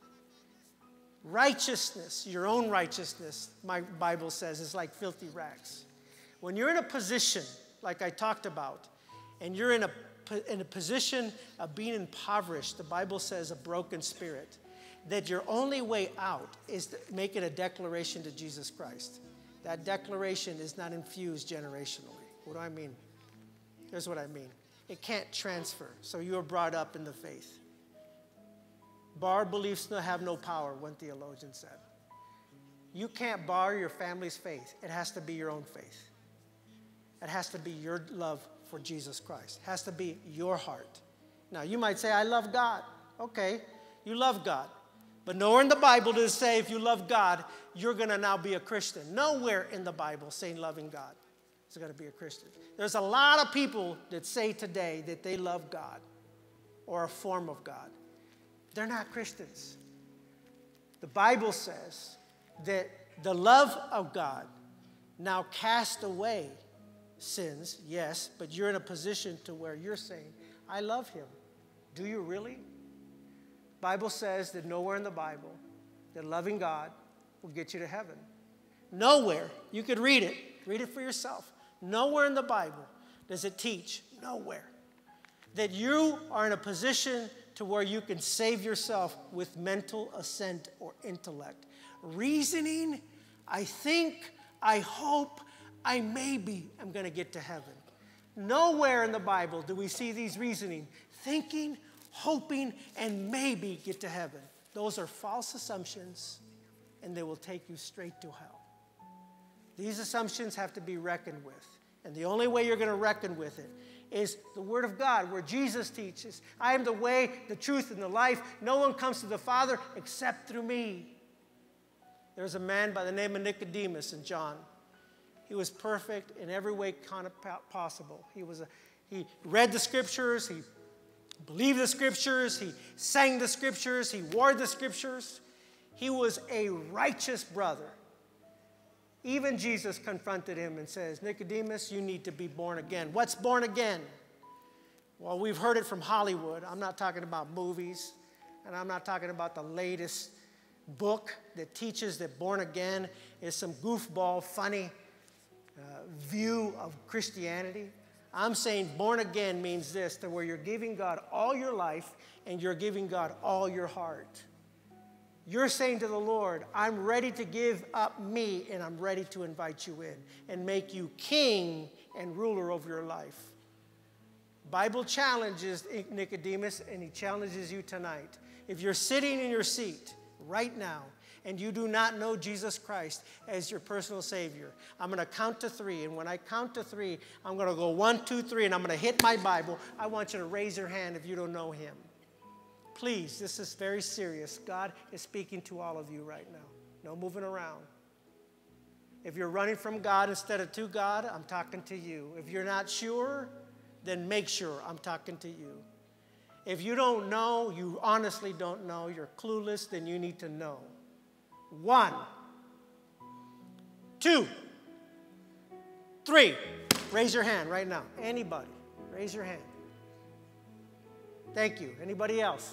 Righteousness, your own righteousness, my Bible says, is like filthy rags. When you're in a position, like I talked about, and you're in a, in a position of being impoverished, the Bible says a broken spirit, that your only way out is to making a declaration to Jesus Christ. That declaration is not infused generationally. What do I mean? Here's what I mean. It can't transfer. So you were brought up in the faith. Borrowed beliefs have no power, one theologian said. You can't borrow your family's faith. It has to be your own faith. It has to be your love for Jesus Christ. It has to be your heart. Now, you might say, I love God. Okay, you love God. But nowhere in the Bible does it say if you love God, you're going to now be a Christian. Nowhere in the Bible saying loving God is going to be a Christian. There's a lot of people that say today that they love God or a form of God. They're not Christians. The Bible says that the love of God now cast away sins, yes, but you're in a position to where you're saying, I love him. Do you really? The Bible says that nowhere in the Bible that loving God will get you to heaven. Nowhere. You could read it. Read it for yourself. Nowhere in the Bible does it teach, nowhere, that you are in a position to where you can save yourself with mental assent or intellect. Reasoning, I think, I hope, I maybe am going to get to heaven. Nowhere in the Bible do we see these reasoning, thinking, hoping, and maybe get to heaven. Those are false assumptions, and they will take you straight to hell. These assumptions have to be reckoned with. And the only way you're going to reckon with it is the Word of God, where Jesus teaches, I am the way, the truth, and the life. No one comes to the Father except through me. There's a man by the name of Nicodemus in John. He was perfect in every way possible. He was a, he read the Scriptures. He believed the Scriptures. He sang the Scriptures. He wore the Scriptures. He was a righteous brother. Even Jesus confronted him and says, Nicodemus, you need to be born again. What's born again? Well, we've heard it from Hollywood. I'm not talking about movies, and I'm not talking about the latest book that teaches that born again is some goofball, funny uh, view of Christianity. I'm saying born again means this, that where you're giving God all your life and you're giving God all your heart. You're saying to the Lord, I'm ready to give up me, and I'm ready to invite you in and make you king and ruler over your life. Bible challenges Nicodemus, and he challenges you tonight. If you're sitting in your seat right now and you do not know Jesus Christ as your personal Savior, I'm going to count to three. And when I count to three, I'm going to go one, two, three, and I'm going to hit my Bible. I want you to raise your hand if you don't know him. Please, this is very serious. God is speaking to all of you right now. No moving around. If you're running from God instead of to God, I'm talking to you. If you're not sure, then make sure I'm talking to you. If you don't know, you honestly don't know, you're clueless, then you need to know. One, two, three. Raise your hand right now. Anybody, raise your hand. Thank you. Anybody else?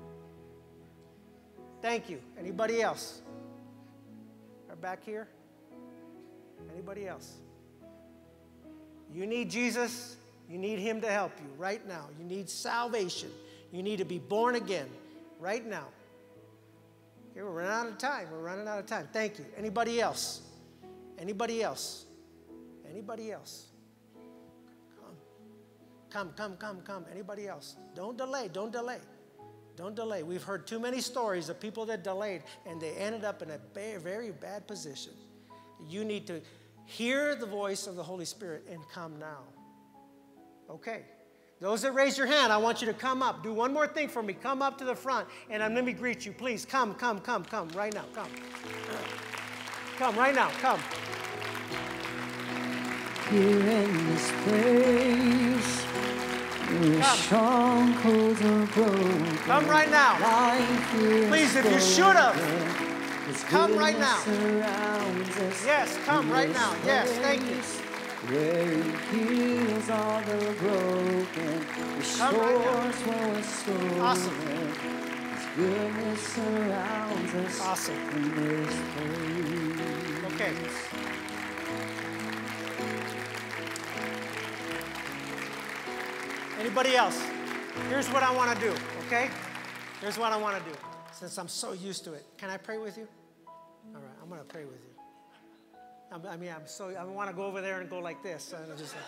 Thank you. Anybody else? Or back here? Anybody else? You need Jesus. You need him to help you right now. You need salvation. You need to be born again right now. Okay, we're running out of time. We're running out of time. Thank you. Anybody else? Anybody else? Anybody else? Come. Come, come, come, come. Anybody else? Don't delay. Don't delay. Don't delay. We've heard too many stories of people that delayed and they ended up in a very, very bad position. You need to hear the voice of the Holy Spirit and come now. Okay. Those that raise your hand, I want you to come up. Do one more thing for me. Come up to the front and um, let me greet you. Please come, come, come, come right now. Come. Come right now. Come. Here in this place, strongholds are broken. Come right now. Please, if you should have, come right now. Yes, come right now. Yes, thank you. Where he heals all the broken, restores what was stolen. Awesome. His goodness surrounds us. Awesome. In this place. Okay. Anybody else? Here's what I want to do, okay? Here's what I want to do. Since I'm so used to it, can I pray with you? All right, I'm going to pray with you. I'm, I mean, I'm so, I want to go over there and go like this. So I'm just like,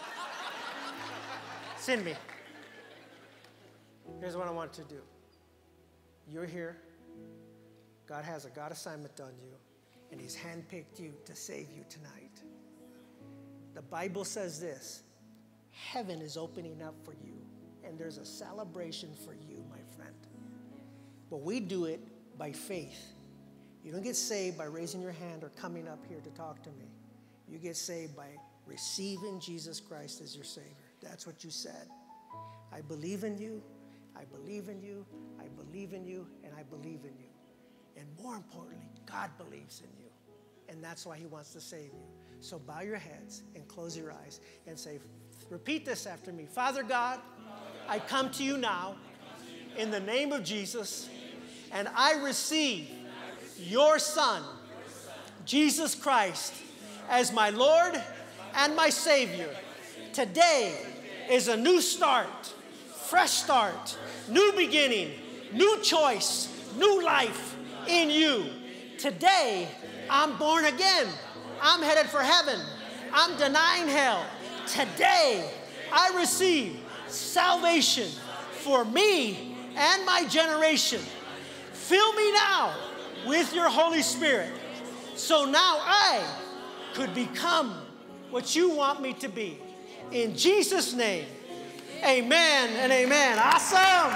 send me. Here's what I want to do. You're here. God has a God assignment on you, and he's handpicked you to save you tonight. The Bible says this, heaven is opening up for you, and there's a celebration for you, my friend. But we do it by faith. You don't get saved by raising your hand or coming up here to talk to me. You get saved by receiving Jesus Christ as your Savior. That's what you said. I believe in you, I believe in you, I believe in you, and I believe in you. And more importantly, God believes in you. And that's why he wants to save you. So bow your heads and close your eyes and say, repeat this after me. Father God, I come to you now in the name of Jesus, and I receive your Son, Jesus Christ, as my Lord and my Savior. Today is a new start, fresh start, new beginning, new choice, new life in you. Today, I'm born again. I'm headed for heaven. I'm denying hell. Today, I receive salvation for me and my generation. Fill me now with your Holy Spirit, so now I could become what you want me to be. In Jesus' name, amen and amen. Awesome.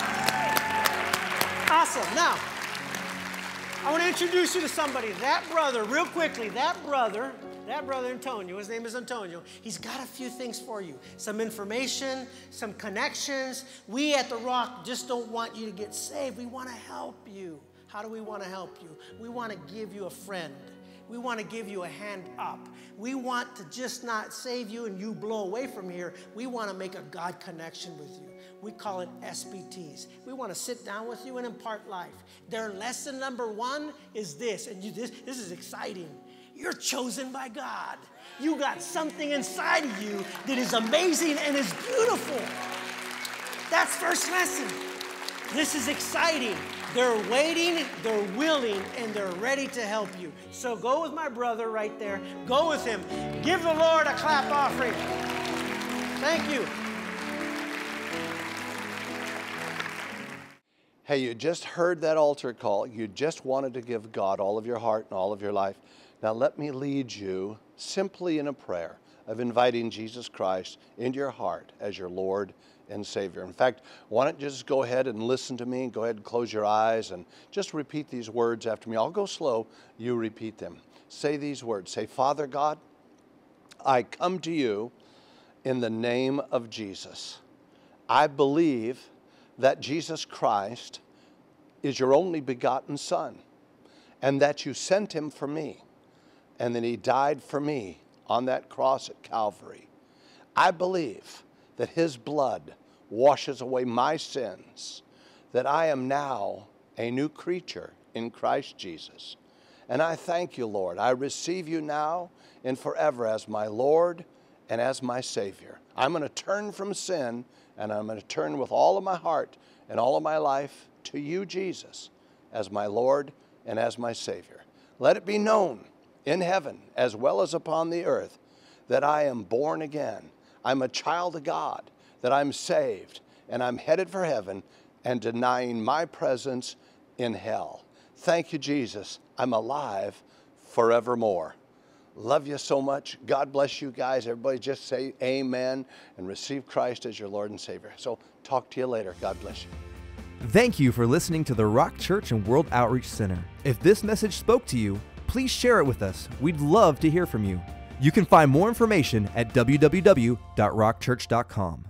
Awesome. Now, I want to introduce you to somebody. That brother, real quickly, that brother, that brother Antonio, his name is Antonio, he's got a few things for you. Some information, some connections. We at The Rock just don't want you to get saved. We want to help you. How do we want to help you? We want to give you a friend. We want to give you a hand up. We want to just not save you and you blow away from here. We want to make a God connection with you. We call it S B Ts. We want to sit down with you and impart life. Their lesson number one is this, and you, this, this is exciting. You're chosen by God. You got something inside of you that is amazing and is beautiful. That's first lesson. This is exciting. They're waiting, they're willing, and they're ready to help you. So go with my brother right there. Go with him. Give the Lord a clap offering. Thank you. Hey, you just heard that altar call. You just wanted to give God all of your heart and all of your life. Now let me lead you simply in a prayer of inviting Jesus Christ into your heart as your Lord and Savior. In fact, why don't you just go ahead and listen to me. Go ahead and close your eyes and just repeat these words after me. I'll go slow. You repeat them. Say these words. Say, Father God, I come to you in the name of Jesus. I believe that Jesus Christ is your only begotten Son, and that you sent him for me, and that he died for me on that cross at Calvary. I believe that his blood washes away my sins, that I am now a new creature in Christ Jesus. And I thank you, Lord. I receive you now and forever as my Lord and as my Savior. I'm going to turn from sin, and I'm going to turn with all of my heart and all of my life to you, Jesus, as my Lord and as my Savior. Let it be known in heaven as well as upon the earth that I am born again. I'm a child of God, that I'm saved, and I'm headed for heaven and denying my presence in hell. Thank you, Jesus. I'm alive forevermore. Love you so much. God bless you guys. Everybody just say amen and receive Christ as your Lord and Savior. So talk to you later. God bless you. Thank you for listening to the Rock Church and World Outreach Center. If this message spoke to you, please share it with us. We'd love to hear from you. You can find more information at w w w dot rock church dot com.